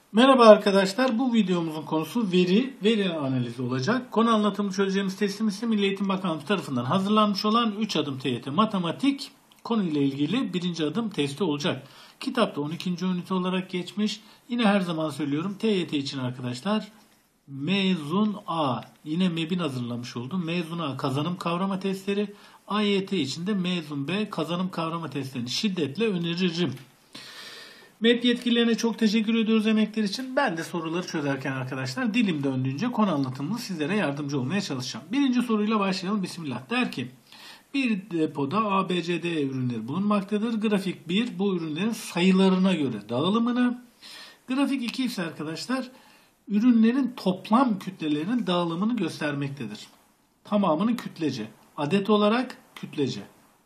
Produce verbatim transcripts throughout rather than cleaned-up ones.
Merhaba arkadaşlar, bu videomuzun konusu veri, veri analizi olacak. Konu anlatımını çözeceğimiz testim ise Milli Eğitim Bakanlığı tarafından hazırlanmış olan üç adım T Y T Matematik konuyla ilgili birinci adım testi olacak. Kitapta on ikinci ünite olarak geçmiş. Yine her zaman söylüyorum, T Y T için arkadaşlar mezun A, yine MEB'in hazırlamış olduğu mezun A kazanım kavrama testleri, A Y T için de mezun B kazanım kavrama testlerini şiddetle öneririm. MEB yetkililerine çok teşekkür ediyoruz emekleri için. Ben de soruları çözerken arkadaşlar dilim döndüğünce konu anlatımını sizlere yardımcı olmaya çalışacağım. Birinci soruyla başlayalım. Bismillah. Der ki bir depoda A, B, C, D ürünleri bulunmaktadır. Grafik bir bu ürünlerin sayılarına göre dağılımını. Grafik iki ise arkadaşlar ürünlerin toplam kütlelerinin dağılımını göstermektedir. Tamamını kütlece. Adet olarak kütlece.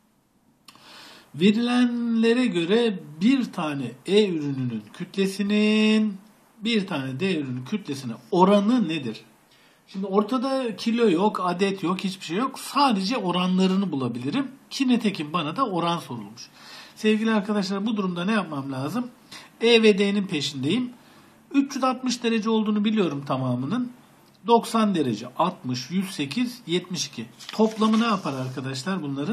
Verilenlere göre bir tane E ürününün kütlesinin bir tane D ürünün kütlesine oranı nedir? Şimdi ortada kilo yok, adet yok, hiçbir şey yok. Sadece oranlarını bulabilirim. Ki nitekim bana da oran sorulmuş. Sevgili arkadaşlar, bu durumda ne yapmam lazım? E ve D'nin peşindeyim. üç yüz altmış derece olduğunu biliyorum tamamının. doksan derece, altmış, yüz sekiz, yetmiş iki. Toplamı ne yapar arkadaşlar bunların?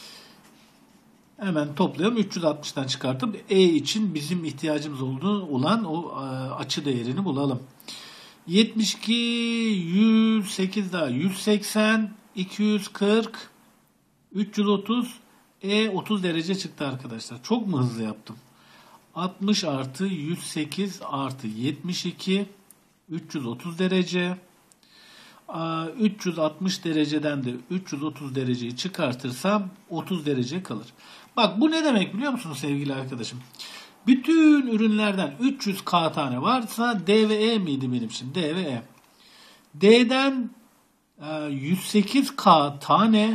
Hemen toplayalım. üç yüz altmıştan çıkartıp E için bizim ihtiyacımız olduğu olan o açı değerini bulalım. yetmiş iki, yüz sekiz daha yüz seksen, iki yüz kırk, üç yüz otuz, E otuz derece çıktı arkadaşlar. Çok mu hızlı yaptım? altmış artı yüz sekiz artı yetmiş iki, üç yüz otuz derece. üç yüz altmış dereceden de üç yüz otuz dereceyi çıkartırsam otuz derece kalır. Bak bu ne demek biliyor musunuz sevgili arkadaşım? Bütün ürünlerden üç yüz K tane varsa D ve E miydi benim için? D ve E. D'den yüz sekiz K tane,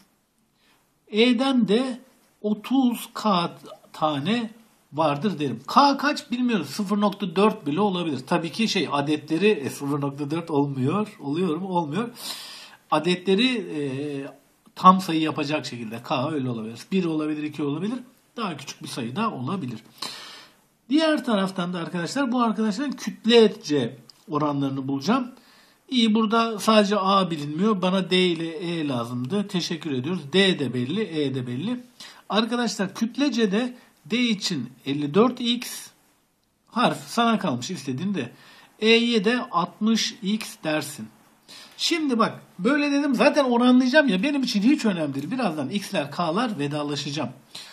E'den de otuz K tane vardır derim. K kaç bilmiyoruz. sıfır nokta dört bile olabilir. Tabii ki şey adetleri sıfır nokta dört olmuyor. Oluyor mu? Olmuyor. Adetleri e, tam sayı yapacak şekilde K öyle olabilir. bir olabilir, iki olabilir. Daha küçük bir sayı da olabilir. Diğer taraftan da arkadaşlar bu arkadaşların kütlece oranlarını bulacağım. İyi, burada sadece A bilinmiyor. Bana D ile E lazımdı. Teşekkür ediyoruz. D de belli, E de belli. Arkadaşlar kütlece de D için elli dört x harf sana kalmış istediğinde. E'ye de altmış x dersin. Şimdi bak böyle dedim zaten oranlayacağım ya, benim için hiç önemli değil. Birazdan x'ler k'lar vedalaşacağım.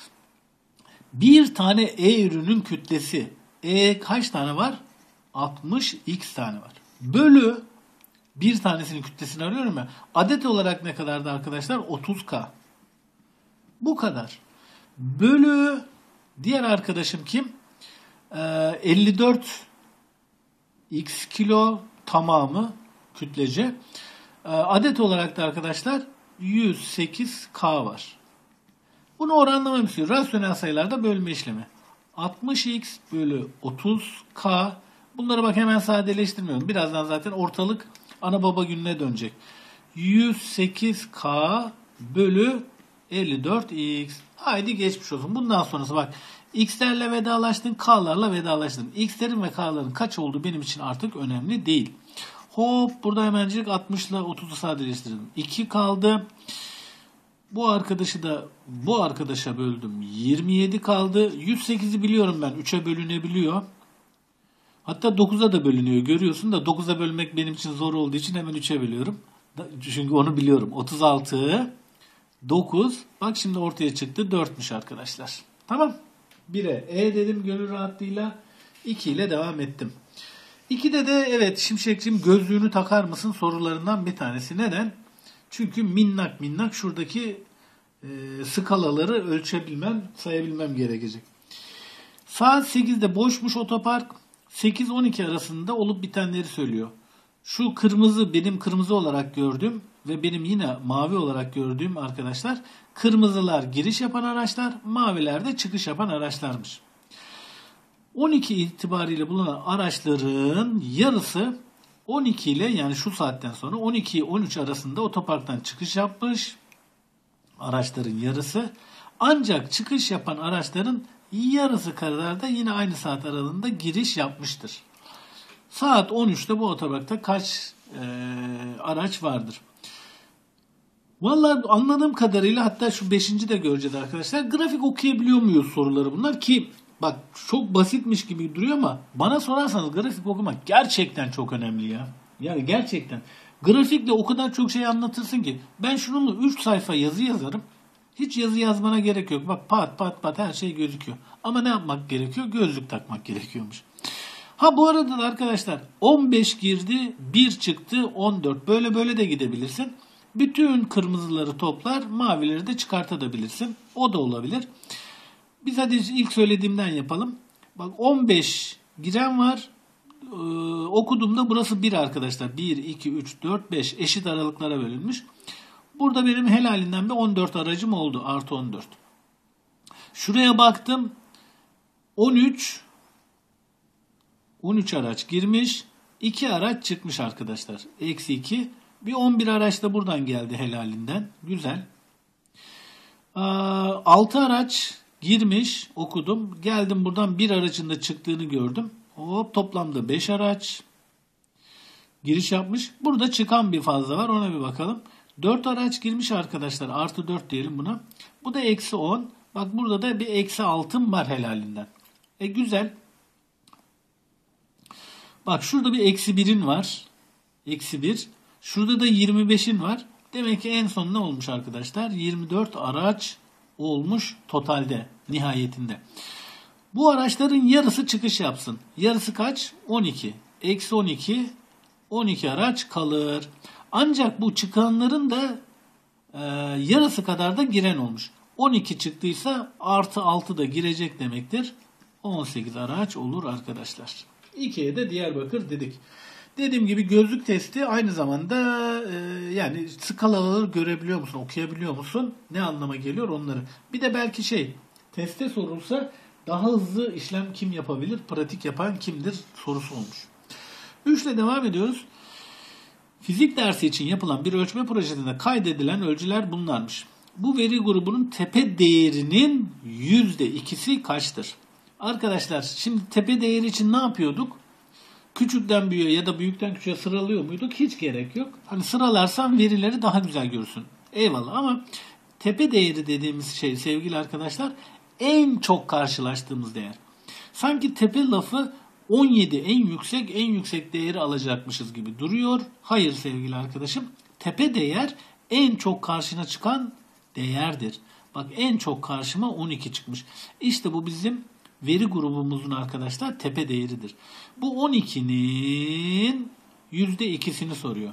Bir tane E ürünün kütlesi. E kaç tane var? altmış x tane var. Bölü bir tanesinin kütlesini arıyorum ya. Adet olarak ne kadardı arkadaşlar? otuz K. Bu kadar. Bölü diğer arkadaşım kim? Ee, elli dört x kilo tamamı kütlece. Ee, adet olarak da arkadaşlar yüz sekiz K var. Bunu oranlamam istiyor. Rasyonel sayılarda bölme işlemi. altmış x bölü otuz K. Bunları bak hemen sadeleştirmiyorum. Birazdan zaten ortalık ana baba gününe dönecek. yüz sekiz K bölü elli dört x. Haydi geçmiş olsun. Bundan sonrası bak. X'lerle vedalaştın, K'larla vedalaştın. X'lerin ve K'ların kaç olduğu benim için artık önemli değil. Hop burada hemencik altmış ile otuzu sadeleştirdim. iki kaldı. Bu arkadaşı da bu arkadaşa böldüm. yirmi yedi kaldı. yüz sekizi biliyorum ben. üçe bölünebiliyor. Hatta dokuza da bölünüyor. Görüyorsun da dokuza bölmek benim için zor olduğu için hemen üçe bölüyorum. Çünkü onu biliyorum. otuz altı, dokuz. Bak şimdi ortaya çıktı. dörtmüş arkadaşlar. Tamam. bire E dedim gönül rahatlığıyla. iki ile devam ettim. ikide de evet Şimşekciğim gözlüğünü takar mısın sorularından bir tanesi. Neden? Çünkü minnak minnak şuradaki e, skalaları ölçebilmem, sayabilmem gerekecek. Saat sekizde boşmuş otopark. sekiz on iki arasında olup bitenleri söylüyor. Şu kırmızı benim kırmızı olarak gördüğüm ve benim yine mavi olarak gördüğüm arkadaşlar, kırmızılar giriş yapan araçlar, maviler de çıkış yapan araçlarmış. on iki itibariyle bulunan araçların yarısı on iki ile yani şu saatten sonra on iki on üç arasında otoparktan çıkış yapmış. Araçların yarısı. Ancak çıkış yapan araçların yarısı kadar da yine aynı saat aralığında giriş yapmıştır. Saat on üçte bu otoparkta kaç e, araç vardır? Vallahi anladığım kadarıyla, hatta şu beşinci de göreceğiz arkadaşlar. Grafik okuyabiliyor muyuz soruları bunlar ki bak çok basitmiş gibi duruyor ama bana sorarsanız grafik okumak gerçekten çok önemli ya. Yani gerçekten. Grafikle o kadar çok şey anlatırsın ki. Ben şununla üç sayfa yazı yazarım. Hiç yazı yazmana gerek yok. Bak pat pat pat her şey gözüküyor. Ama ne yapmak gerekiyor? Gözlük takmak gerekiyormuş. Ha bu arada da arkadaşlar on beş girdi, bir çıktı, on dört. Böyle böyle de gidebilirsin. Bütün kırmızıları toplar, mavileri de çıkartabilirsin. O da olabilir. Biz hadi ilk söylediğimden yapalım. Bak on beş giren var. Ee, okuduğumda burası bir arkadaşlar. bir, iki, üç, dört, beş eşit aralıklara bölünmüş. Burada benim helalinden bir on dört aracım oldu. Artı on dört. Şuraya baktım. on üç on üç araç girmiş. iki araç çıkmış arkadaşlar. Eksi iki. Bir on bir araç da buradan geldi helalinden. Güzel. altı araç girmiş. Okudum. Geldim buradan bir aracın da çıktığını gördüm. Hop toplamda beş araç giriş yapmış. Burada çıkan bir fazla var. Ona bir bakalım. dört araç girmiş arkadaşlar. Artı dört diyelim buna. Bu da eksi on. Bak burada da bir eksi altın var helalinden. E güzel. Bak şurada bir eksi birin var. Eksi bir. Şurada da yirmi beşin var. Demek ki en son ne olmuş arkadaşlar? yirmi dört araç olmuş totalde. Nihayetinde. Bu araçların yarısı çıkış yapsın. Yarısı kaç? on iki. Eksi on iki. on iki araç kalır. Ancak bu çıkanların da e, yarısı kadar da giren olmuş. on iki çıktıysa artı altı da girecek demektir. on sekiz araç olur arkadaşlar. ikiye de Diyarbakır dedik. Dediğim gibi gözlük testi aynı zamanda e, yani skalaları görebiliyor musun, okuyabiliyor musun? Ne anlama geliyor onları. Bir de belki şey, teste sorulsa daha hızlı işlem kim yapabilir, pratik yapan kimdir sorusu olmuş. üç ile devam ediyoruz. Fizik dersi için yapılan bir ölçme projesinde kaydedilen ölçüler bunlarmış. Bu veri grubunun tepe değerinin yüzde ikisi kaçtır? Arkadaşlar şimdi tepe değeri için ne yapıyorduk? Küçükten büyüğe ya da büyükten küçüğe sıralıyor muyduk? Hiç gerek yok. Hani sıralarsan verileri daha güzel görürsün. Eyvallah ama tepe değeri dediğimiz şey sevgili arkadaşlar en çok karşılaştığımız değer. Sanki tepe lafı on yedi en yüksek en yüksek değeri alacakmışız gibi duruyor. Hayır sevgili arkadaşım. Tepe değer en çok karşına çıkan değerdir. Bak en çok karşıma on iki çıkmış. İşte bu bizim veri grubumuzun arkadaşlar tepe değeridir. Bu on ikinin yüzde ikisini soruyor.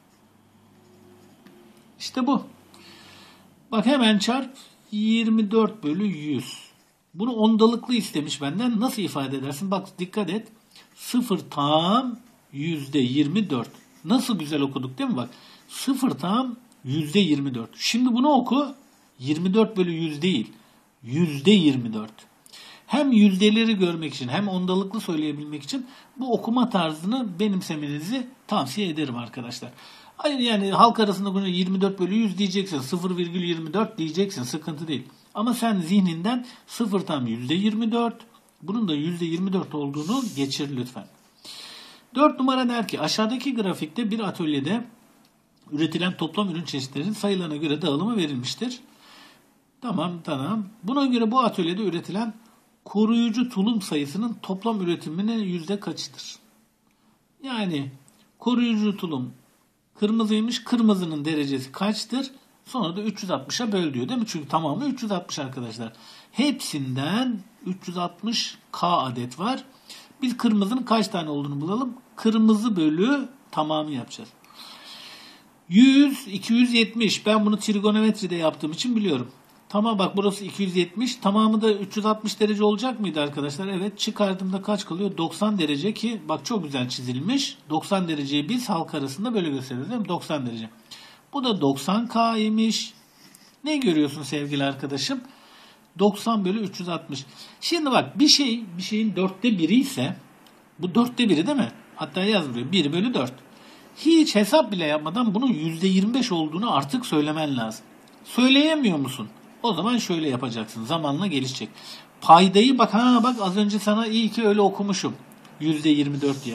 İşte bu. Bak hemen çarp yirmi dört bölü yüz. Bunu ondalıklı istemiş benden. Nasıl ifade edersin? Bak dikkat et. sıfır tam yüzde yirmi dört. Nasıl güzel okuduk değil mi? Bak sıfır tam yüzde yirmi dört. Şimdi bunu oku. yirmi dört bölü yüz değil. yüzde yirmi dört. Hem yüzdeleri görmek için hem ondalıklı söyleyebilmek için bu okuma tarzını benimsemenizi tavsiye ederim arkadaşlar. Hayır yani halk arasında bunu yirmi dört bölü yüz diyeceksin. sıfır virgül yirmi dört diyeceksin. Sıkıntı değil. Ama sen zihninden sıfır tam yüzde yirmi dört. Bunun da yüzde yirmi dört olduğunu geçir lütfen. dört numara der ki aşağıdaki grafikte bir atölyede üretilen toplam ürün çeşitlerinin sayılarına göre dağılımı verilmiştir. Tamam tamam. Buna göre bu atölyede üretilen koruyucu tulum sayısının toplam üretiminin yüzde kaçıdır? Yani koruyucu tulum kırmızıymış. Kırmızının derecesi kaçtır? Sonra da üç yüz altmışa böl diyor değil mi? Çünkü tamamı üç yüz altmış arkadaşlar. Hepsinden üç yüz altmış K adet var. Biz kırmızının kaç tane olduğunu bulalım. Kırmızı bölü tamamı yapacağız. yüz, iki yüz yetmiş. Ben bunu trigonometride yaptığım için biliyorum. Tamam bak burası iki yüz yetmiş. Tamamı da üç yüz altmış derece olacak mıydı arkadaşlar? Evet çıkardığımda kaç kalıyor? doksan derece ki bak çok güzel çizilmiş. doksan dereceyi biz halk arasında böyle gösteriyoruz değil mi? doksan derece. Bu da doksan K imiş. Ne görüyorsun sevgili arkadaşım? doksan bölü üç yüz altmış. Şimdi bak bir şey bir şeyin dörtte biri ise bu dörtte biri değil mi? Hatta yaz buraya bir bölü dört. Hiç hesap bile yapmadan bunun yüzde yirmi beş olduğunu artık söylemen lazım. Söyleyemiyor musun? O zaman şöyle yapacaksın. Zamanla gelişecek. Paydayı bak ha bak az önce sana iyi ki öyle okumuşum. yüzde yirmi dört diye.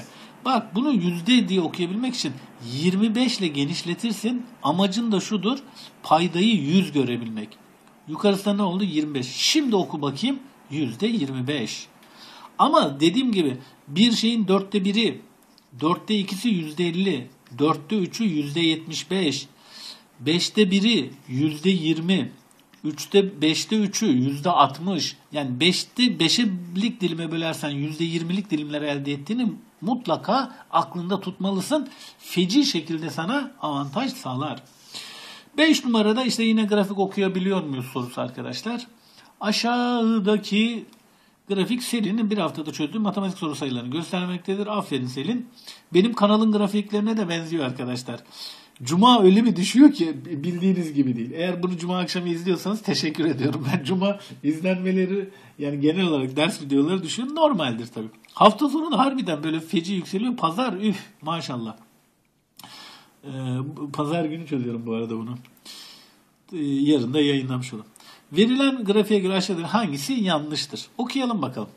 Bak bunu yüzde diye okuyabilmek için yirmi beş ile genişletirsin. Amacın da şudur. Paydayı yüz görebilmek. Yukarısında ne oldu? yirmi beş. Şimdi oku bakayım. yüzde yirmi beş. Ama dediğim gibi bir şeyin dörtte biri, dörtte ikisi yüzde elli, dörtte üçü yüzde yetmiş beş, beşte biri yüzde yirmi, üçte beşte üçü yüzde altmış. Yani beşte beşlik dilime bölersen yüzde yirmilik dilimler elde ettiğini mutlaka aklında tutmalısın. Feci şekilde sana avantaj sağlar. beş numarada işte yine grafik okuyabiliyor muyuz sorusu arkadaşlar. Aşağıdaki grafik Selin'in bir haftada çözdüğü matematik soru sayılarını göstermektedir. Aferin Selin. Benim kanalın grafiklerine de benziyor arkadaşlar. Cuma öyle bir düşüyor ki bildiğiniz gibi değil. Eğer bunu Cuma akşamı izliyorsanız teşekkür ediyorum. Ben Cuma izlenmeleri yani genel olarak ders videoları düşüyor. Normaldir tabii. Hafta sonu da harbiden böyle feci yükseliyor. Pazar üf maşallah. Ee, pazar günü çözüyorum bu arada bunu. Ee, yarın da yayınlamış olalım. Verilen grafiğe göre aşağıda hangisi yanlıştır? Okuyalım bakalım.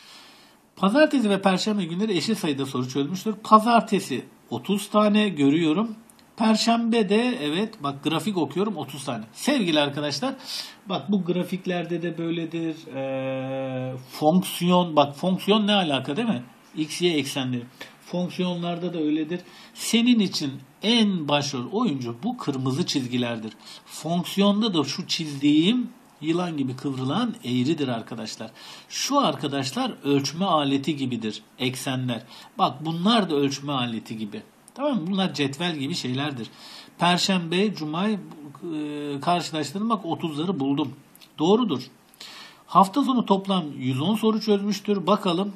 Pazartesi ve Perşembe günleri eşit sayıda soru çözmüştür. Pazartesi otuz tane görüyorum. Perşembe de evet bak grafik okuyorum otuz tane. Sevgili arkadaşlar bak bu grafiklerde de böyledir. Ee, fonksiyon bak fonksiyon ne alaka değil mi? X, Y eksenleri. Fonksiyonlarda da öyledir. Senin için en başrol oyuncu bu kırmızı çizgilerdir. Fonksiyonda da şu çizdiğim yılan gibi kıvrılan eğridir arkadaşlar. Şu arkadaşlar ölçme aleti gibidir. Eksenler. Bak bunlar da ölçme aleti gibi. Tamam mı? Bunlar cetvel gibi şeylerdir. Perşembe, Cuma'yı e, karşılaştırdım. Bak otuzları buldum. Doğrudur. Hafta sonu toplam yüz on soru çözmüştür. Bakalım.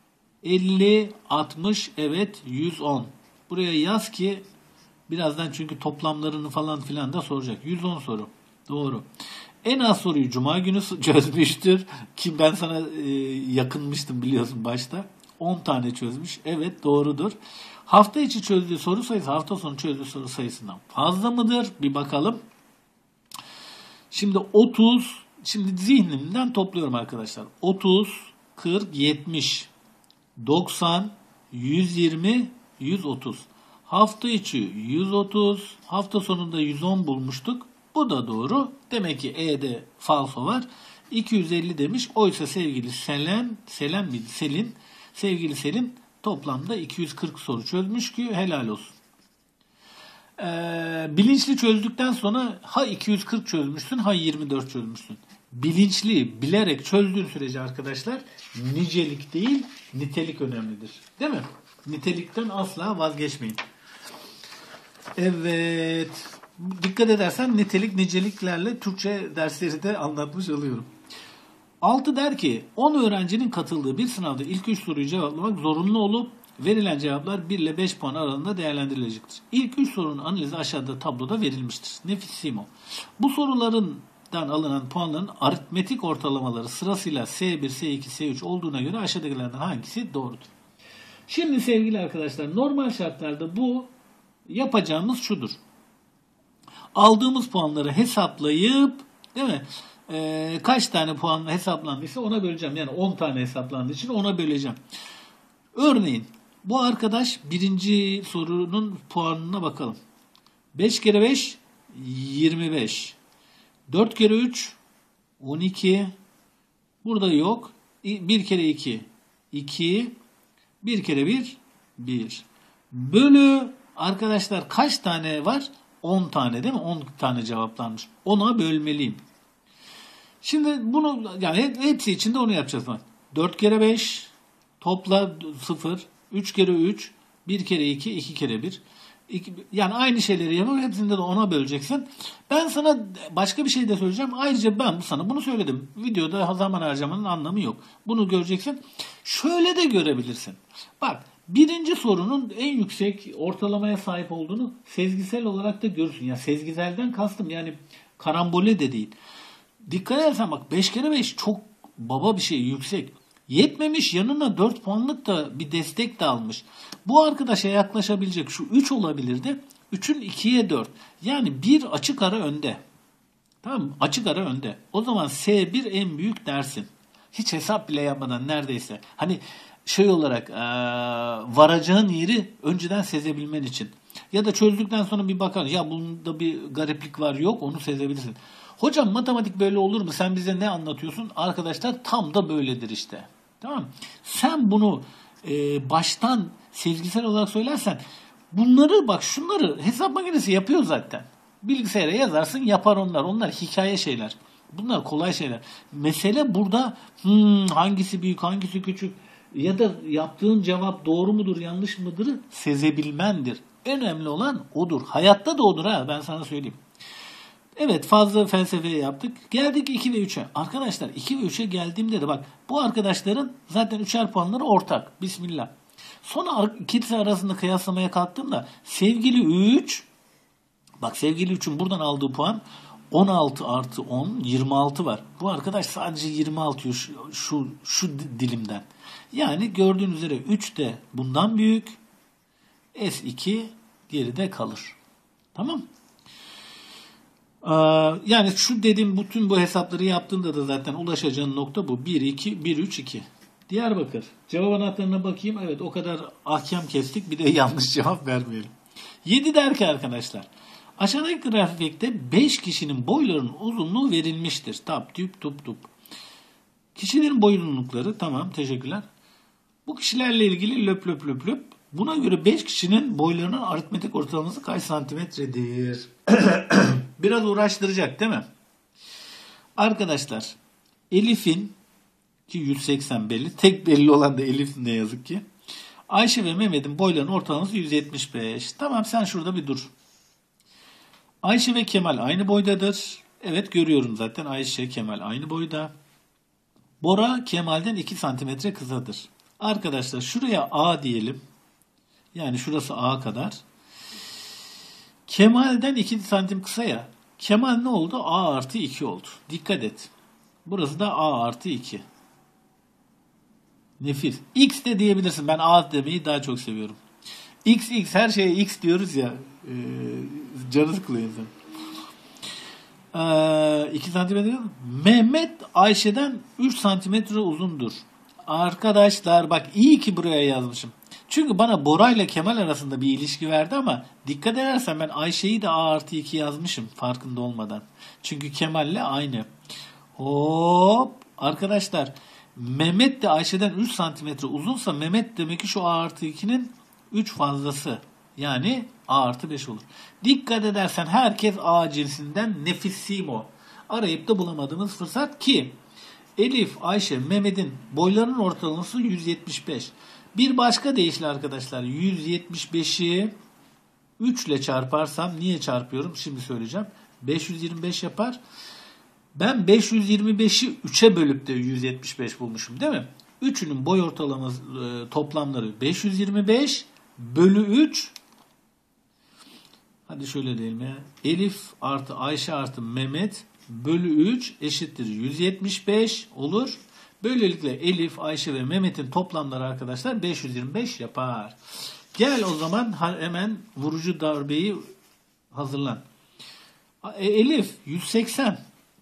elli, altmış, evet yüz on. Buraya yaz ki birazdan çünkü toplamlarını falan filan da soracak. yüz on soru. Doğru. En az soruyu Cuma günü çözmüştür. Ki ben sana e, yakınmıştım biliyorsun başta. on tane çözmüş. Evet doğrudur. Hafta içi çözdüğü soru sayısı hafta sonu çözdüğü soru sayısından fazla mıdır? Bir bakalım. Şimdi otuz, şimdi zihnimden topluyorum arkadaşlar. otuz, kırk, yetmiş, doksan, yüz yirmi, yüz otuz. Hafta içi yüz otuz, hafta sonunda yüz on bulmuştuk. Bu da doğru. Demek ki E'de falso var. iki yüz elli demiş. Oysa sevgili Selen, Selen miydi? Selin, sevgili Selin toplamda iki yüz kırk soru çözmüş ki helal olsun. Ee, bilinçli çözdükten sonra ha iki yüz kırk çözmüşsün ha yirmi dört çözmüşsün. Bilinçli, bilerek çözdüğün sürece arkadaşlar nicelik değil nitelik önemlidir. Değil mi? Nitelikten asla vazgeçmeyin. Evet. Dikkat edersen nitelik niceliklerle Türkçe dersleri de anlatmış oluyorum. altı der ki on öğrencinin katıldığı bir sınavda ilk üç soruyu cevaplamak zorunlu olup verilen cevaplar bir ile beş puan aralığında değerlendirilecektir. İlk üç sorunun analizi aşağıda tabloda verilmiştir. Nefissimo. Bu sorularından alınan puanların aritmetik ortalamaları sırasıyla S bir, S iki, S üç olduğuna göre aşağıdakilerden hangisi doğrudur? Şimdi sevgili arkadaşlar normal şartlarda bu yapacağımız şudur. Aldığımız puanları hesaplayıp değil mi? Ee, kaç tane puan hesaplandıysa ona böleceğim. Yani on tane hesaplandığı için ona böleceğim. Örneğin bu arkadaş birinci sorunun puanına bakalım. beş kere beş yirmi beş. dört kere üç on iki. Burada yok. bir kere iki iki. bir kere bir bir. Bölü arkadaşlar kaç tane var? on tane değil mi? on tane cevaplanmış. ona bölmeliyim. Şimdi bunu yani hepsi için de onu yapacağız. dört kere beş topla sıfır. üç kere üç bir kere iki iki kere bir. Yani aynı şeyleri yapıp hepsinde de ona böleceksin. Ben sana başka bir şey de söyleyeceğim. Ayrıca ben sana bunu söyledim. Videoda zaman harcamanın anlamı yok. Bunu göreceksin. Şöyle de görebilirsin. Bak birinci sorunun en yüksek ortalamaya sahip olduğunu sezgisel olarak da görürsün. Ya sezgiselden kastım yani karambole de değil. Dikkat edersen bak beş kere beş çok baba bir şey yüksek. Yetmemiş yanına dört puanlık da bir destek de almış. Bu arkadaşa yaklaşabilecek şu üç olabilirdi. üçün ikiye dört. Yani bir açık ara önde. Tamam mı? Açık ara önde. O zaman S bir en büyük dersin. Hiç hesap bile yapmadan neredeyse. Hani şey olarak e, varacağın yeri önceden sezebilmen için. Ya da çözdükten sonra bir bakar. Ya bunda bir gariplik var yok onu sezebilirsin. Hocam matematik böyle olur mu? Sen bize ne anlatıyorsun? Arkadaşlar tam da böyledir işte. Tamam mı? Sen bunu e, baştan sezgisel olarak söylersen bunları bak şunları hesap makinesi yapıyor zaten. Bilgisayara yazarsın yapar onlar. Onlar hikaye şeyler. Bunlar kolay şeyler. Mesele burada hmm, hangisi büyük hangisi küçük ya da yaptığın cevap doğru mudur yanlış mıdır sezebilmendir. En önemli olan odur. Hayatta da odur ha ben sana söyleyeyim. Evet fazla felsefe yaptık. Geldik iki ve üçe. Arkadaşlar iki ve üçe geldiğimde de bak bu arkadaşların zaten üçer puanları ortak. Bismillah. Sonra ikisi arasında kıyaslamaya kalktığımda sevgili üç bak sevgili üçün buradan aldığı puan on altı artı on yirmi altı var. Bu arkadaş sadece yirmi altı şu, şu, şu dilimden. Yani gördüğünüz üzere üç de bundan büyük. S iki geride kalır. Tamam. Ee, yani şu dediğim bütün bu hesapları yaptığında da zaten ulaşacağın nokta bu. bir, iki, bir, üç, iki. Diyarbakır. Cevap anahtarına bakayım. Evet o kadar ahkam kestik. Bir de yanlış cevap vermeyelim. yedi der ki arkadaşlar. Aşağıdaki grafikte beş kişinin boylarının uzunluğu verilmiştir. Tap tüp tup tup. Kişilerin boy uzunlukları tamam teşekkürler. Bu kişilerle ilgili löp löp löp löp. Buna göre beş kişinin boylarının aritmetik ortalaması kaç santimetredir? Biraz uğraştıracak değil mi? Arkadaşlar Elif'in ki yüz seksen belli. Tek belli olan da Elif'in ne yazık ki. Ayşe ve Mehmet'in boylarının ortalaması yüz yetmiş beş. Tamam sen şurada bir dur. Ayşe ve Kemal aynı boydadır. Evet görüyorum zaten Ayşe Kemal aynı boyda. Bora Kemal'den iki santimetre kısadır. Arkadaşlar şuraya A diyelim. Yani şurası A kadar. Kemal'den iki santim kısa ya. Kemal ne oldu? A artı iki oldu. Dikkat et. Burası da A artı iki. Nefis. X de diyebilirsin. Ben A demeyi daha çok seviyorum. X, X her şeye X diyoruz ya. E, canı sıkılıyor insan. E, iki santimetre. Mehmet Ayşe'den üç santimetre uzundur. Arkadaşlar bak iyi ki buraya yazmışım. Çünkü bana Bora ile Kemal arasında bir ilişki verdi ama dikkat edersen ben Ayşe'yi de A artı iki yazmışım farkında olmadan. Çünkü Kemal ile aynı. Hop arkadaşlar Mehmet de Ayşe'den üç santimetre uzunsa Mehmet demek ki şu A artı ikinin üç fazlası. Yani A artı beş olur. Dikkat edersen herkes A cinsinden nefissimo. Arayıp da bulamadığımız fırsat ki Elif, Ayşe, Mehmet'in boylarının ortalaması yüz yetmiş beş. Bir başka deyişle arkadaşlar yüz yetmiş beşi üç ile çarparsam niye çarpıyorum şimdi söyleyeceğim. beş yüz yirmi beş yapar. Ben beş yüz yirmi beşi üçe bölüp de yüz yetmiş beş bulmuşum değil mi? Üçünün boy ortalaması e, toplamları beş yüz yirmi beş bölü üç. Hadi şöyle diyelim ya. Elif artı Ayşe artı Mehmet bölü üç eşittir yüz yetmiş beş olur. Böylelikle Elif, Ayşe ve Mehmet'in toplamları arkadaşlar beş yüz yirmi beş yapar. Gel o zaman hemen vurucu darbeyi hazırlan. Elif yüz seksen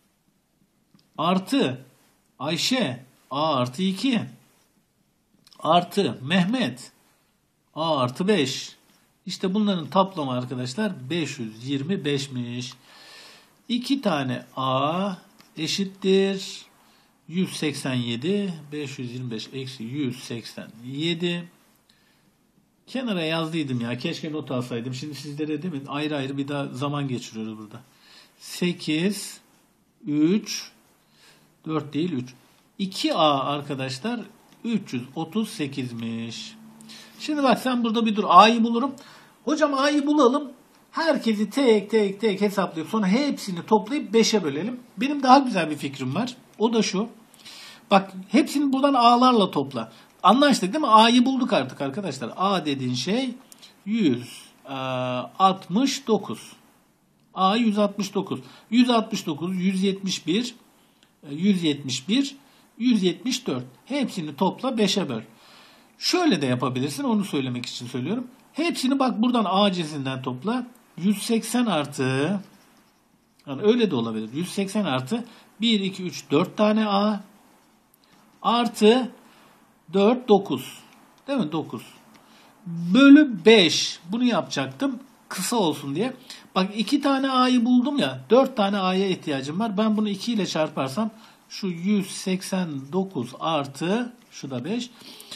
artı Ayşe A artı iki artı Mehmet A artı beş. İşte bunların toplamı arkadaşlar beş yüz yirmi beşmiş. iki tane A eşittir yüz seksen yedi. beş yüz yirmi beş eksi yüz seksen yedi. Kenara yazdıydım ya. Keşke not alsaydım. Şimdi sizlere değil mi? Ayrı ayrı bir daha zaman geçiriyoruz burada. sekiz, üç, dört değil üç. iki A arkadaşlar üç yüz otuz sekizmiş. Şimdi bak sen burada bir dur. A'yı bulurum. Hocam A'yı bulalım. Herkesi tek tek tek hesaplayıp sonra hepsini toplayıp beşe bölelim. Benim daha güzel bir fikrim var. O da şu. Bak hepsini buradan A'larla topla. Anlaştık değil mi? A'yı bulduk artık arkadaşlar. A dediğin şey yüz altmış dokuz. A yüz altmış dokuz. yüz altmış dokuz, yüz yetmiş bir, yüz yetmiş bir, yüz yetmiş dört. Hepsini topla beşe böl. Şöyle de yapabilirsin. Onu söylemek için söylüyorum. Hepsini bak buradan A cinsinden topla. yüz seksen artı yani öyle de olabilir. yüz seksen artı bir, iki, üç, dört tane A artı dört, dokuz. Değil mi? dokuz. Bölü beş. Bunu yapacaktım. Kısa olsun diye. Bak iki tane a'yı buldum ya. dört tane a'ya ihtiyacım var. Ben bunu iki ile çarparsam şu yüz seksen dokuz artı şu da beş.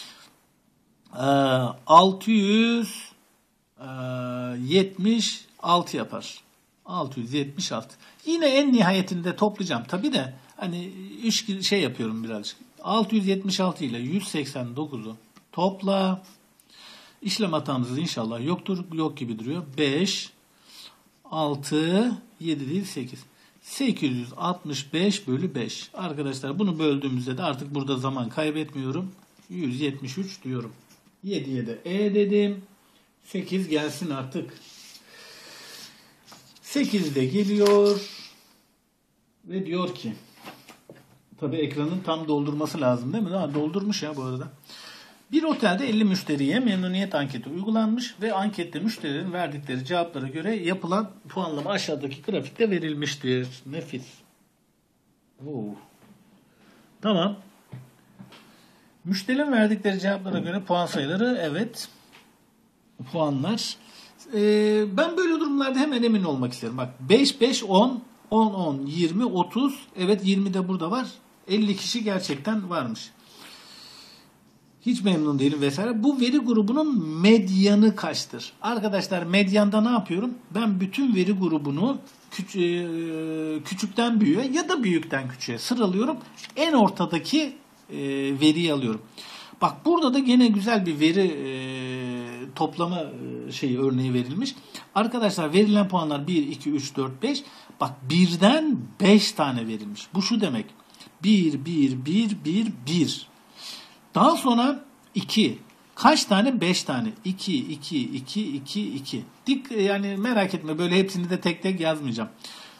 altı yüz yetmiş altı yapar. altı yüz yetmiş altı. Yine en nihayetinde toplayacağım. Tabi de hani üç şey yapıyorum birazcık. altı yüz yetmiş altı ile yüz seksen dokuzu topla. İşlem hatamız inşallah yoktur. Yok gibi duruyor. beş, altı, yedi değil sekiz. sekiz yüz altmış beş bölü beş. Arkadaşlar bunu böldüğümüzde de artık burada zaman kaybetmiyorum. yüz yetmiş üç diyorum. yediye de E dedim. sekiz gelsin artık. sekiz de geliyor. Ve diyor ki tabii ekranın tam doldurması lazım değil mi? Ha, doldurmuş ya bu arada. Bir otelde elli müşteriye memnuniyet anketi uygulanmış ve ankette müşterilerin verdikleri cevaplara göre yapılan puanlama aşağıdaki grafikte verilmiştir. Nefis. Oo. Tamam. Müşterilerin verdikleri cevaplara göre puan sayıları, evet. Puanlar. Ee, ben böyle durumlarda hemen emin olmak isterim. Bak beş, beş, on, on, on, yirmi, otuz. Evet yirmi de burada var. elli kişi gerçekten varmış. Hiç memnun değilim vesaire. Bu veri grubunun medyanı kaçtır? Arkadaşlar medyanda ne yapıyorum? Ben bütün veri grubunu küç küçükten büyüğe ya da büyükten küçüğe sıralıyorum. En ortadaki e, veriyi alıyorum. Bak burada da gene güzel bir veri e, toplama e, şeyi örneği verilmiş. Arkadaşlar verilen puanlar bir, iki, üç, dört, beş. Bak birden beş tane verilmiş. Bu şu demek. bir, bir, bir, bir, bir. Daha sonra iki. Kaç tane? beş tane. iki, iki, iki, iki, iki. Dik, yani merak etme böyle hepsini de tek tek yazmayacağım.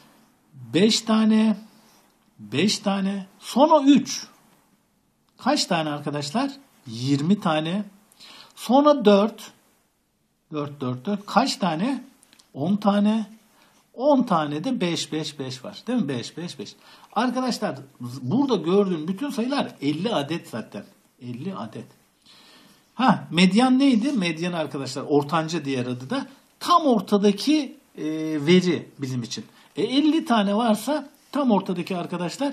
beş tane. beş tane. Sonra üç. Kaç tane arkadaşlar? yirmi tane. Sonra dört. dört, dört, dört. Kaç tane? on tane. on tane de beş, beş, beş var. Değil mi? beş, beş, beş. Arkadaşlar burada gördüğüm bütün sayılar elli adet zaten. elli adet. Ha, medyan neydi? Medyan arkadaşlar ortanca diğer adı da tam ortadaki e, veri bizim için. E, elli tane varsa tam ortadaki arkadaşlar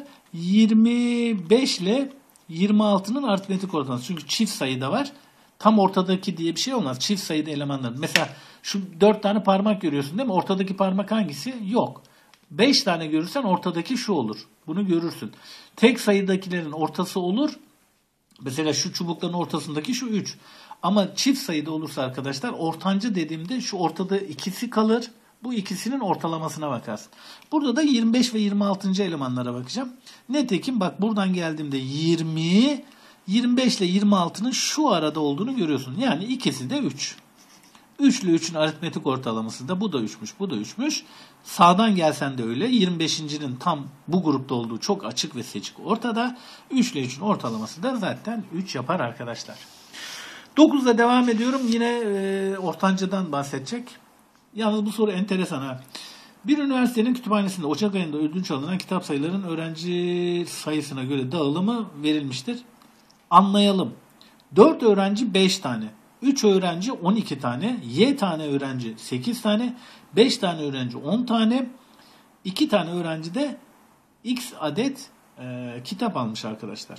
yirmi beş ile yirmi altının aritmetik ortalaması. Çünkü çift sayıda var. Tam ortadaki diye bir şey olmaz. Çift sayıda elemanlar. Mesela şu dört tane parmak görüyorsun değil mi? Ortadaki parmak hangisi? Yok. beş tane görürsen ortadaki şu olur. Bunu görürsün. Tek sayıdakilerin ortası olur. Mesela şu çubukların ortasındaki şu üç. Ama çift sayıda olursa arkadaşlar ortancı dediğimde şu ortada ikisi kalır. Bu ikisinin ortalamasına bakarsın. Burada da yirmi beş ve yirmi altıncı elemanlara bakacağım. Nitekim bak buradan geldiğimde yirmi, yirmi beş ile yirmi altının şu arada olduğunu görüyorsun. Yani ikisi de üç. üç ile üçün aritmetik ortalaması da bu da üçmüş, bu da üçmüş. Sağdan gelsen de öyle. yirmi beşincinin tam bu grupta olduğu çok açık ve seçik ortada. üç ile üçün ortalaması da zaten üç yapar arkadaşlar. dokuzda devam ediyorum. Yine e, ortancadan bahsedecek. Yalnız bu soru enteresan ha. Bir üniversitenin kütüphanesinde Ocak ayında ödünç alınan kitap sayılarının öğrenci sayısına göre dağılımı verilmiştir. Anlayalım. dört öğrenci beş tane. üç öğrenci on iki tane, Y tane öğrenci sekiz tane, beş tane öğrenci on tane, iki tane öğrenci de X adet e, kitap almış arkadaşlar.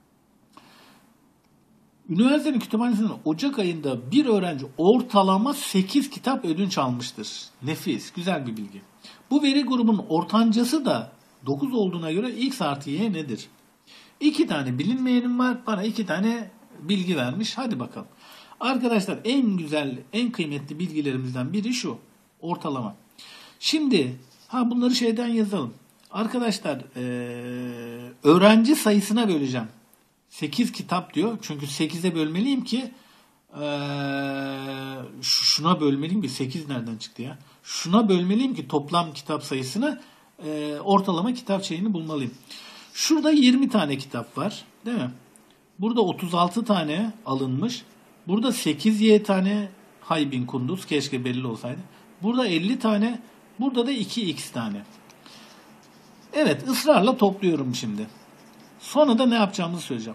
Üniversitenin kütüphanesinin Ocak ayında bir öğrenci ortalama sekiz kitap ödünç almıştır. Nefis, güzel bir bilgi. Bu veri grubunun ortancası da dokuz olduğuna göre X artı Y nedir? iki tane bilinmeyenim var, bana iki tane bilgi vermiş. Hadi bakalım. Arkadaşlar en güzel, en kıymetli bilgilerimizden biri şu. Ortalama. Şimdi ha bunları şeyden yazalım. Arkadaşlar ee, öğrenci sayısına böleceğim. sekiz kitap diyor. Çünkü sekize bölmeliyim ki ee, şuna bölmeliyim ki sekiz nereden çıktı ya? Şuna bölmeliyim ki toplam kitap sayısını ee, ortalama kitap şeyini bulmalıyım. Şurada yirmi tane kitap var. Değil mi? Burada otuz altı tane alınmış. Burada sekiz Y tane Haybin Kunduz. Keşke belli olsaydı. Burada elli tane. Burada da iki X tane. Evet, ısrarla topluyorum şimdi. Sonra da ne yapacağımızı söyleyeceğim.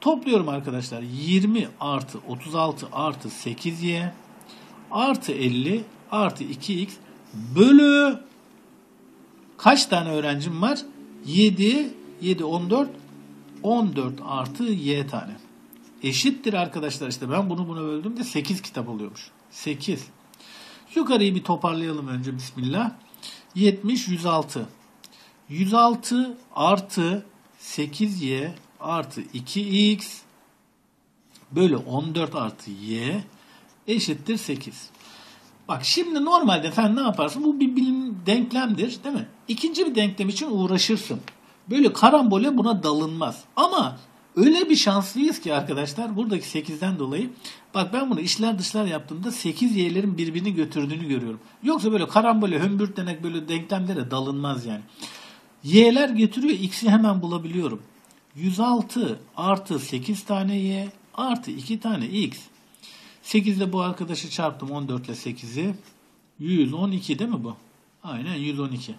Topluyorum arkadaşlar. yirmi artı otuz altı artı sekiz y artı elli artı iki x bölü kaç tane öğrencim var? yedi, yedi, on dört, on dört artı y tane. Eşittir arkadaşlar, işte ben bunu buna böldüğümde sekiz kitap oluyormuş. sekiz. Yukarıyı bir toparlayalım önce, bismillah. yetmiş, yüz altı. yüz altı artı sekiz y artı iki x bölü on dört artı y eşittir sekiz. Bak şimdi normalde sen ne yaparsın? Bu bir bilim denklemdir, değil mi? İkinci bir denklem için uğraşırsın. Böyle karambole buna dalınmaz. Ama öyle bir şanslıyız ki arkadaşlar, buradaki sekizden dolayı, bak ben bunu içler dışlar yaptığımda sekiz y'lerin birbirini götürdüğünü görüyorum. Yoksa böyle karambole, hömbürt denek böyle denklemlere dalınmaz yani. Y'ler getiriyor, x'i hemen bulabiliyorum. yüz altı artı sekiz tane y artı iki tane x. sekiz ile bu arkadaşı çarptım, on dört ile sekizi. yüz on iki değil mi bu? Aynen yüz on iki.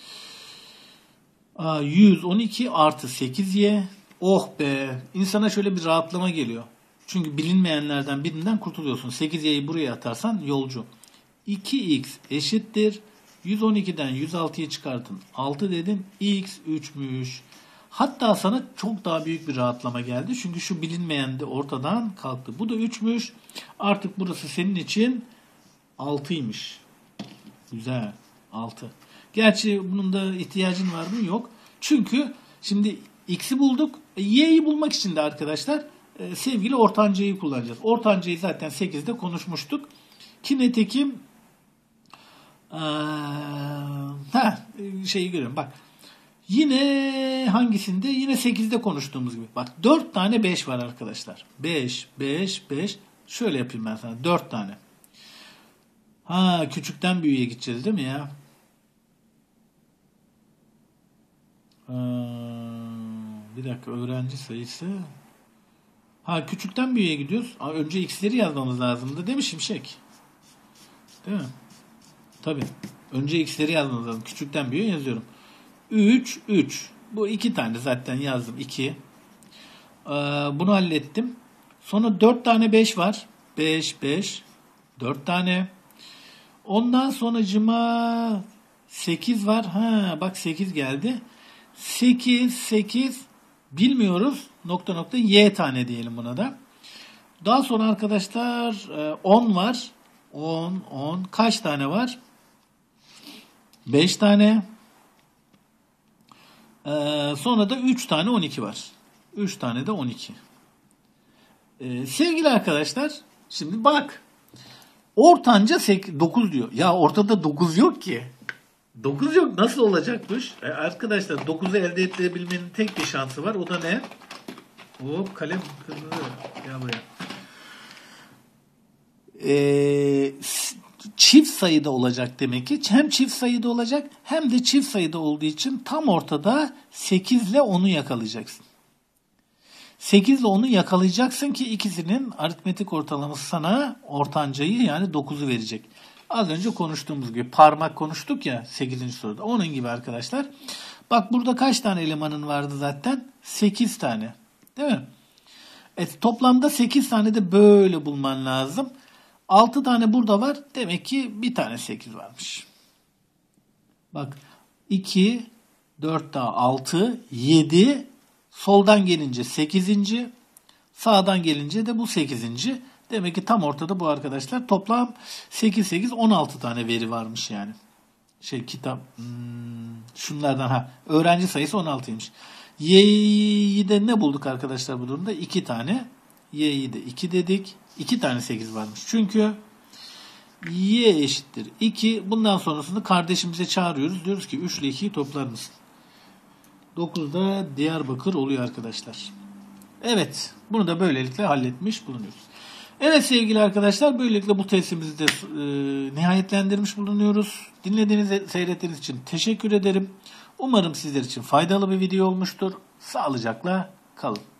Aa, yüz on iki artı sekiz y. Oh be! İnsana şöyle bir rahatlama geliyor. Çünkü bilinmeyenlerden birinden kurtuluyorsun. sekiz y'yi buraya atarsan yolcu. iki x eşittir. yüz on ikiden yüz altıyı çıkartın. altı dedin. X üçmüş. Hatta sana çok daha büyük bir rahatlama geldi. Çünkü şu bilinmeyen de ortadan kalktı. Bu da üçmüş. Artık burası senin için altıymış. Güzel. altı. Gerçi bunun da ihtiyacın var mı? Yok. Çünkü şimdi x'i bulduk. Y'yi bulmak için de arkadaşlar e, sevgili ortancayı kullanacağız. Ortancayı zaten sekizde konuşmuştuk. Ki nitekim ee, heh, şeyi görüyorum. Bak. Yine hangisinde? Yine sekizde konuştuğumuz gibi. Bak dört tane beş var arkadaşlar. beş, beş, beş. Şöyle yapayım ben sana. dört tane. Ha, küçükten büyüğe gideceğiz değil mi ya? Ee, bir dakika, öğrenci sayısı. Ha, küçükten büyüğe gidiyoruz. Aa, önce x'leri yazmamız lazımdı değil mi Şimşek? Değil mi? Tabii. Önce x'leri yazmamız lazım. Küçükten büyüğe yazıyorum. üç, üç. Bu iki tane zaten yazdım. iki. Ee, bunu hallettim. Sonra dört tane beş var. beş, beş. dört tane. Ondan sonra cıma sekiz var. Ha, bak sekiz geldi. sekiz, sekiz. Bilmiyoruz. Nokta nokta y tane diyelim buna da. Daha sonra arkadaşlar on var. on, on. Kaç tane var? beş tane. Ee, sonra da üç tane on iki var. üç tane de on iki. Ee, sevgili arkadaşlar, şimdi bak. Ortanca dokuz diyor. Ya ortada dokuz yok ki. dokuz yok. Nasıl olacakmış? Ee, arkadaşlar dokuzu elde edebilmenin tek bir şansı var. O da ne? Hop, kalem kırmızı. Gel buraya. Ee, çift sayıda olacak demek ki. Hem çift sayıda olacak hem de çift sayıda olduğu için tam ortada sekiz ile onu yakalayacaksın. sekiz ile onu yakalayacaksın ki ikisinin aritmetik ortalaması sana ortancayı yani dokuzu verecek. Az önce konuştuğumuz gibi parmak konuştuk ya sekizinci soruda. Onun gibi arkadaşlar. Bak burada kaç tane elemanın vardı zaten? sekiz tane. Değil mi? Evet, toplamda sekiz tane de böyle bulman lazım. altı tane burada var. Demek ki bir tane sekiz varmış. Bak iki, dört daha altı, yedi. Soldan gelince sekizinci. Sağdan gelince de bu sekizinci. Demek ki tam ortada bu arkadaşlar. Toplam sekiz, sekiz, on altı tane veri varmış yani. Şey kitap. Hmm, şunlardan ha. Öğrenci sayısı on altıymış. Y'yi de ne bulduk arkadaşlar bu durumda? iki tane. Y'yi de iki dedik. iki tane sekiz varmış. Çünkü y eşittir iki. Bundan sonrasını kardeşimize çağırıyoruz. Diyoruz ki üç ile ikiyi toplar mısın? dokuzda Diyarbakır oluyor arkadaşlar. Evet. Bunu da böylelikle halletmiş bulunuyoruz. Evet sevgili arkadaşlar. Böylelikle bu testimizi de e, nihayetlendirmiş bulunuyoruz. Dinlediğiniz, seyrettiğiniz için teşekkür ederim. Umarım sizler için faydalı bir video olmuştur. Sağlıcakla kalın.